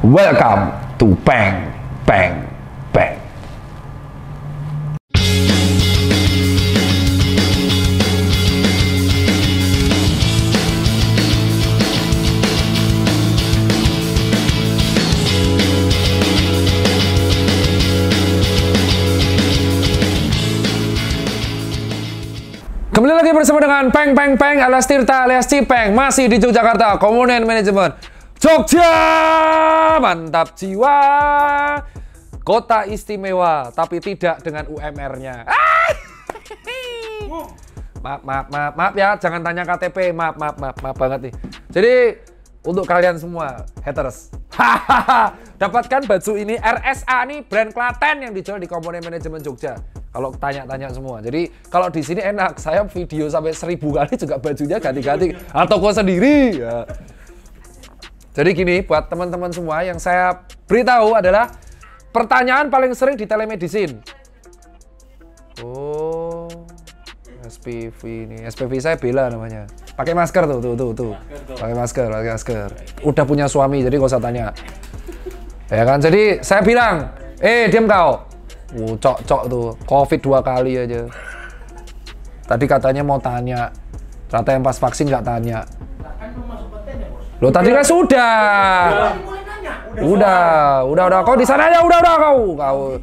Welcome to Peng Peng Peng. Kembali lagi bersama dengan Peng Peng Peng alias Tirta alias Cipeng, masih di Yogyakarta Komponen Manajemen Jogja. Mantap jiwa, kota istimewa tapi tidak dengan UMR-nya. Maaf ya, jangan tanya KTP, maaf banget nih. Jadi untuk kalian semua haters, dapatkan baju ini RSA nih, brand Klaten yang dijual di Komponen Manajemen Jogja. Kalau tanya-tanya semua. Jadi kalau di sini enak, saya video sampai 1000 kali juga bajunya ganti-ganti atau toko sendiri. Ya. Jadi gini, buat teman-teman semua yang saya beritahu adalah pertanyaan paling sering di telemedicine. Oh, SPV ini, SPV saya Bella namanya. Pakai masker tuh. Pakai masker. Udah punya suami, jadi gak usah tanya. Ya kan, jadi saya bilang, diam kau. Cok tuh, COVID 2 kali aja. Tadi katanya mau tanya, ternyata yang pas vaksin nggak tanya. Loh tadi kan sudah. Udah. Kau di sana aja, udah kau.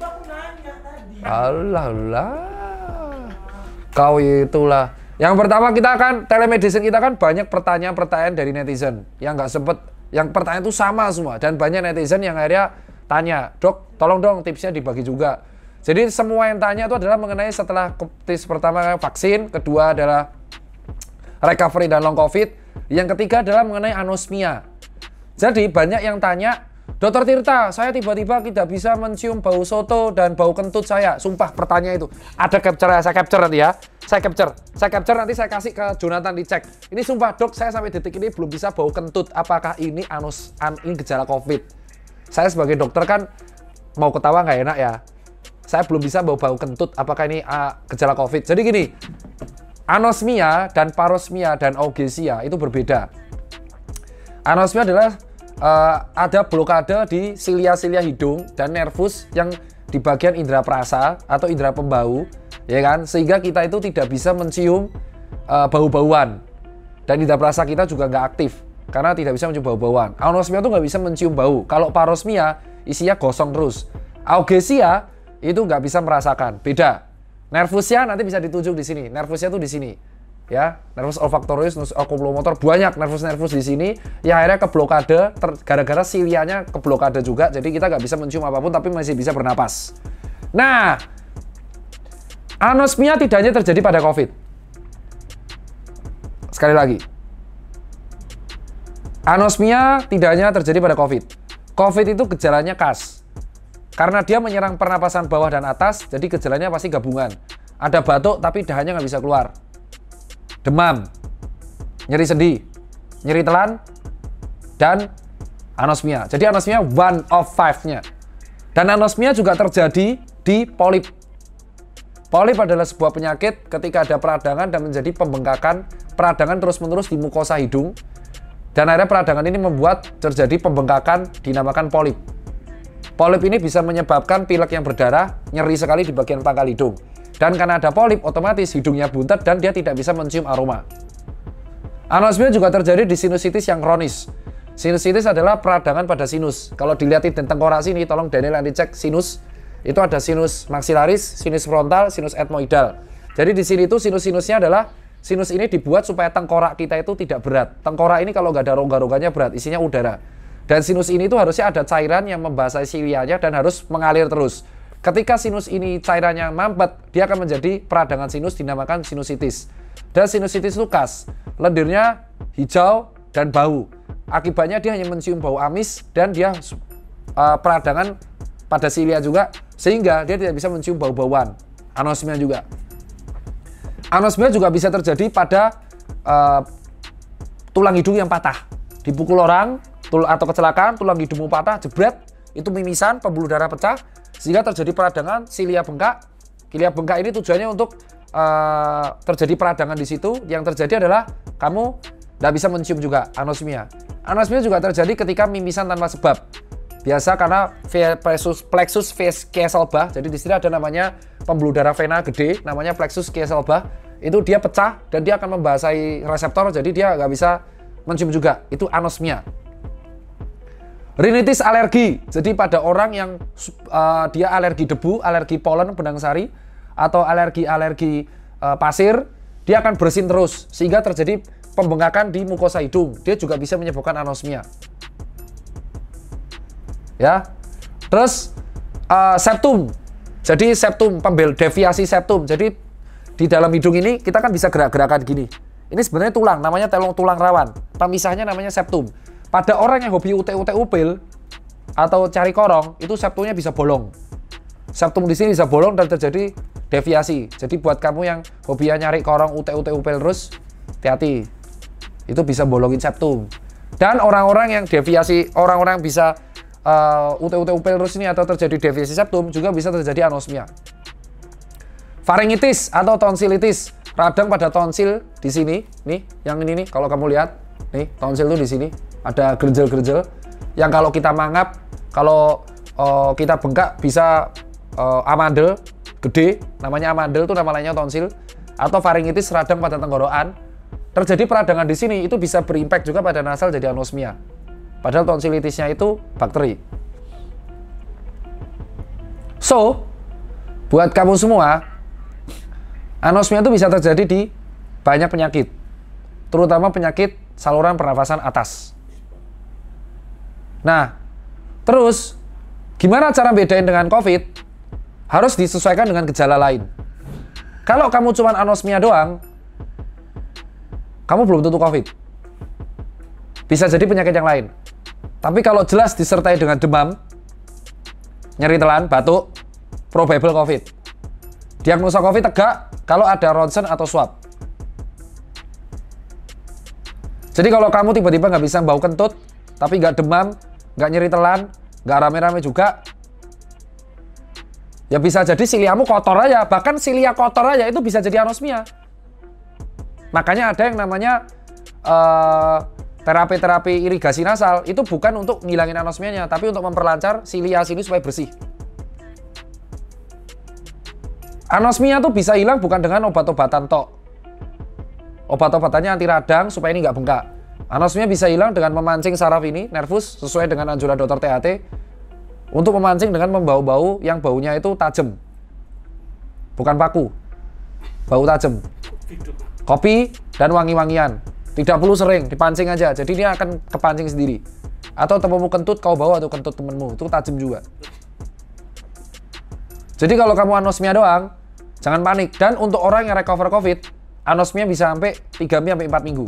Alah. Kau itulah. Yang pertama kita kan telemedicine, kita kan banyak pertanyaan dari netizen yang nggak sempet, yang pertanyaan itu sama semua, dan banyak netizen yang akhirnya tanya, "Dok, tolong dong tipsnya dibagi juga." Jadi semua yang tanya itu adalah mengenai setelah tips pertama vaksin, kedua adalah recovery dan long COVID, yang ketiga adalah mengenai anosmia. Jadi banyak yang tanya, "Dokter Tirta, saya tiba-tiba tidak bisa mencium bau soto dan bau kentut saya." Sumpah pertanyaan itu. Ada capture, saya capture nanti ya. Saya capture nanti saya kasih ke Jonathan dicek. Ini sumpah dok, saya sampai detik ini belum bisa bau kentut. Apakah ini ini gejala COVID? Saya sebagai dokter kan mau ketawa nggak enak ya. Saya belum bisa bau kentut, apakah ini gejala COVID? Jadi gini, anosmia dan parosmia dan augesia itu berbeda. Anosmia adalah ada blokade di silia-silia hidung dan nervus yang di bagian indera perasa atau indera pembau, ya kan? Sehingga kita itu tidak bisa mencium bau-bauan, dan indera perasa kita juga nggak aktif karena tidak bisa mencium bau-bauan. Anosmia itu nggak bisa mencium bau. Kalau parosmia isinya gosong terus. Augesia itu nggak bisa merasakan, beda. Nervusnya nanti bisa ditunjuk di sini. Nervusnya tuh di sini, ya. Nervus olfaktorius, nervus oculomotor, banyak nervus di sini. Ya akhirnya keblokade, gara-gara silianya keblokade juga. Jadi kita nggak bisa mencium apapun, tapi masih bisa bernapas. Nah, anosmia tidak hanya terjadi pada COVID. Sekali lagi, anosmia tidak hanya terjadi pada COVID. COVID itu gejalanya khas. Karena dia menyerang pernapasan bawah dan atas, jadi gejalanya pasti gabungan. Ada batuk tapi dahanya nggak bisa keluar. Demam, nyeri sendi, nyeri telan, dan anosmia. Jadi anosmia 1 of 5-nya. Dan anosmia juga terjadi di polip. Polip adalah sebuah penyakit ketika ada peradangan dan menjadi pembengkakan. Peradangan terus-menerus di mukosa hidung. Dan akhirnya peradangan ini membuat terjadi pembengkakan, dinamakan polip. Polip ini bisa menyebabkan pilek yang berdarah, nyeri sekali di bagian pangkal hidung. Dan karena ada polip, otomatis hidungnya buntet dan dia tidak bisa mencium aroma. Anosmia juga terjadi di sinusitis yang kronis. Sinusitis adalah peradangan pada sinus. Kalau dilihatin di tengkorak sini, tolong Daniel yang dicek sinus. Itu ada sinus maksilaris, sinus frontal, sinus etmoidal. Jadi di sini itu sinus-sinusnya adalah, sinus ini dibuat supaya tengkorak kita itu tidak berat. Tengkorak ini kalau nggak ada rongga-rongganya berat, isinya udara. Dan sinus ini tuh harusnya ada cairan yang membasahi silianya dan harus mengalir terus. Ketika sinus ini cairannya mampet, dia akan menjadi peradangan sinus, dinamakan sinusitis. Dan sinusitis itu khas, lendirnya hijau dan bau. Akibatnya dia hanya mencium bau amis dan dia peradangan pada silia juga, sehingga dia tidak bisa mencium bau-bauan. Anosmia juga. Anosmia juga bisa terjadi pada tulang hidung yang patah. Dipukul orang, atau kecelakaan, tulang hidungmu patah, jebret, itu mimisan, pembuluh darah pecah, sehingga terjadi peradangan, silia bengkak. Silia bengkak ini tujuannya untuk terjadi peradangan di situ. Yang terjadi adalah kamu tidak bisa mencium juga, anosmia. Anosmia juga terjadi ketika mimisan tanpa sebab. biasa karena plexus Kieselbach. Jadi di sini ada namanya pembuluh darah vena gede, namanya plexus Kieselbach. Itu dia pecah dan dia akan membasahi reseptor, jadi dia nggak bisa mencium juga. Itu anosmia. Rinitis alergi. Jadi pada orang yang dia alergi debu, alergi polen benang sari, atau alergi pasir, dia akan bersin terus sehingga terjadi pembengkakan di mukosa hidung. Dia juga bisa menyebabkan anosmia. Ya. Terus septum. Jadi septum, deviasi septum. Jadi di dalam hidung ini kita kan bisa gerak-gerakan gini. Ini sebenarnya tulang, namanya tulang rawan. Pemisahnya namanya septum. Pada orang yang hobi upil atau cari korong, itu septumnya bisa bolong. Septum di sini bisa bolong dan terjadi deviasi. Jadi buat kamu yang hobinya nyari korong upil terus, hati-hati. Itu bisa bolongin septum. Dan orang-orang yang deviasi, orang-orang yang bisa upil terus ini atau terjadi deviasi septum juga bisa terjadi anosmia. Faringitis atau tonsilitis, radang pada tonsil di sini, nih, yang ini nih, kalau kamu lihat, nih, tonsil tuh di sini. Ada gerjel-gerjel yang kalau kita mangap, kalau kita bengkak bisa amandel gede, namanya amandel itu nama lainnya tonsil, atau faringitis radang pada tenggorokan. Terjadi peradangan di sini itu bisa berimpact juga pada nasal jadi anosmia. Padahal tonsilitisnya itu bakteri. So, buat kamu semua, anosmia itu bisa terjadi di banyak penyakit, terutama penyakit saluran pernafasan atas. Nah, terus gimana cara bedain dengan COVID? Harus disesuaikan dengan gejala lain. Kalau kamu cuma anosmia doang, kamu belum tentu COVID. Bisa jadi penyakit yang lain. Tapi kalau jelas disertai dengan demam, nyeri telan, batuk, probable COVID. Diagnosa COVID tegak kalau ada ronsen atau swab. Jadi kalau kamu tiba-tiba nggak bisa bau kentut, tapi nggak demam, nggak nyeri telan, nggak rame-rame juga, ya bisa jadi siliamu kotor aja. Bahkan silia kotor aja itu bisa jadi anosmia. Makanya ada yang namanya terapi-terapi irigasi nasal. Itu bukan untuk ngilangin anosmianya, tapi untuk memperlancar silia sini supaya bersih. Anosmia tuh bisa hilang bukan dengan obat-obatan tok. Obat-obatannya anti radang supaya ini nggak bengkak. Anosmia bisa hilang dengan memancing saraf ini, nervus, sesuai dengan anjuran dokter THT, untuk memancing dengan membau-bau yang baunya itu tajam. Bukan paku, bau tajam. Kopi dan wangi-wangian. Tidak perlu sering, dipancing aja. Jadi dia akan kepancing sendiri. Atau temumu kentut, kau bawa atau kentut temenmu, itu tajam juga. Jadi kalau kamu anosmia doang, jangan panik. Dan untuk orang yang recover COVID, anosmia bisa sampai 3-4 minggu.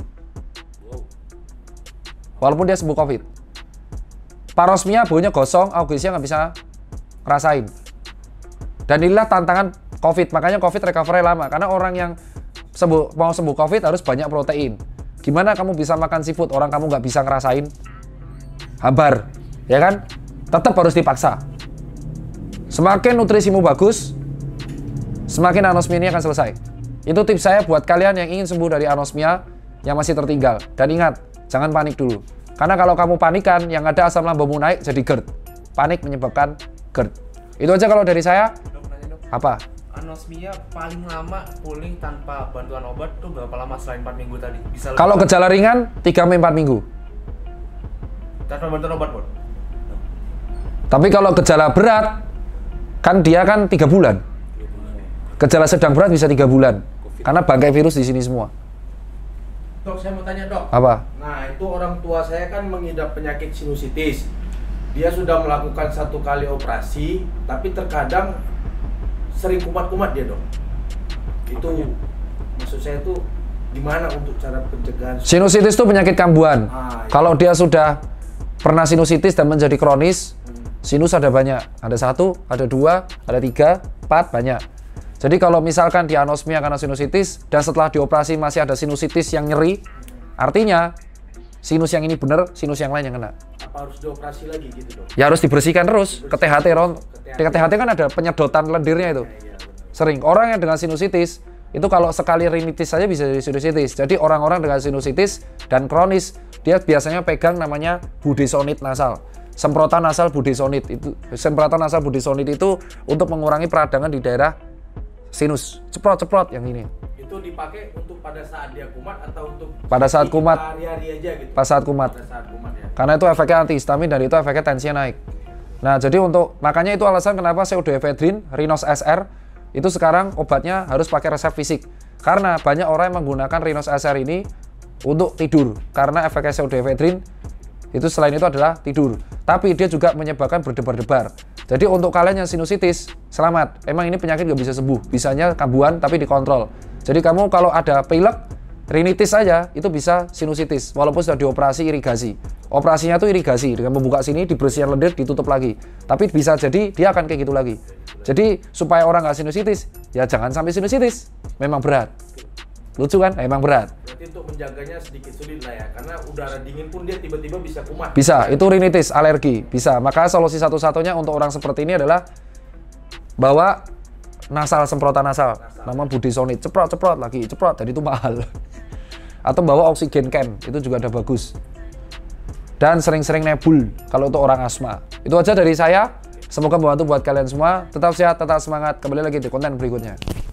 Walaupun dia sembuh COVID. Parosmia baunya gosong, augesnya nggak bisa ngerasain. Dan inilah tantangan COVID. Makanya COVID recovery lama. Karena orang yang mau sembuh COVID harus banyak protein. Gimana kamu bisa makan seafood, orang kamu nggak bisa ngerasain? Hambar, ya kan? Tetap harus dipaksa. Semakin nutrisimu bagus, semakin anosmia ini akan selesai. Itu tips saya buat kalian yang ingin sembuh dari anosmia yang masih tertinggal. Dan ingat, jangan panik dulu. Karena kalau kamu panikan, yang ada asam lambungmu naik jadi GERD. Panik menyebabkan GERD. Itu aja kalau dari saya. Dok, nanya, dok. Apa? Anosmia paling lama pulih tanpa bantuan obat tuh berapa lama selain 4 minggu tadi? Bisa Kalau gejala ringan, 3-4 minggu. tanpa bantuan obat, Bos? Tapi kalau gejala berat, kan dia kan 3 bulan. Gejala sedang berat bisa 3 bulan. Karena bangkai virus di sini semua. Dok, saya mau tanya, Dok. Apa? Nah, itu orang tua saya kan mengidap penyakit sinusitis. Dia sudah melakukan 1 kali operasi, tapi terkadang sering kumat-kumat dia, Dok. Itu maksud saya tuh gimana untuk cara pencegahan? Sinusitis itu penyakit kambuhan. Iya. Kalau dia sudah pernah sinusitis dan menjadi kronis, sinus ada banyak. Ada 1, ada 2, ada 3, 4, banyak. Jadi kalau misalkan di anosmia karena sinusitis dan setelah dioperasi masih ada sinusitis yang nyeri, artinya sinus yang ini benar, sinus yang lain yang kena. Apa harus dioperasi lagi gitu, Dok? Ya harus dibersihkan terus ke THT. Di THT kan ada penyedotan lendirnya itu. Iya, benar. Sering orang yang dengan sinusitis itu kalau sekali rinitis saja bisa jadi sinusitis. Jadi orang-orang dengan sinusitis dan kronis dia biasanya pegang namanya budesonide nasal. semprotan nasal budesonide. Itu semprotan nasal budesonide itu untuk mengurangi peradangan di daerah sinus. Ceprot-ceprot yang ini. Itu dipakai untuk pada saat dia kumat atau untuk Pada saat kumat. hari-hari aja gitu. Pas saat kumat. Pada saat kumat ya. Karena itu efeknya antihistamin dan itu efeknya tensinya naik. Nah, jadi makanya itu alasan kenapa pseudoephedrine, Rinos SR itu sekarang obatnya harus pakai resep fisik. Karena banyak orang yang menggunakan Rinos SR ini untuk tidur. Karena efeknya pseudoephedrine itu selain itu adalah tidur. Tapi dia juga menyebabkan berdebar-debar. Jadi untuk kalian yang sinusitis, selamat. Emang ini penyakit nggak bisa sembuh. Bisanya kambuhan tapi dikontrol. Jadi kamu kalau ada pilek, rinitis aja, itu bisa sinusitis. Walaupun sudah dioperasi irigasi. Operasinya tuh irigasi. Dengan membuka sini, dibersihkan lendir, ditutup lagi. Tapi bisa jadi dia akan kayak gitu lagi. Jadi supaya orang nggak sinusitis, ya jangan sampai sinusitis. Memang berat. Lucu kan? Emang berat. Berarti untuk menjaganya sedikit sulit lah ya, karena udara dingin pun dia tiba-tiba bisa kumat. Bisa, itu rinitis, alergi. Bisa. Maka solusi satu-satunya untuk orang seperti ini adalah bawa nasal, semprotan nasal. Nama budesonide, ceprot-ceprot lagi, ceprot. Jadi itu mahal. Atau bawa oksigen can, itu juga udah bagus. Dan sering-sering nebul kalau untuk orang asma. Itu aja dari saya. Semoga membantu buat kalian semua. Tetap sehat, tetap semangat. Kembali lagi di konten berikutnya.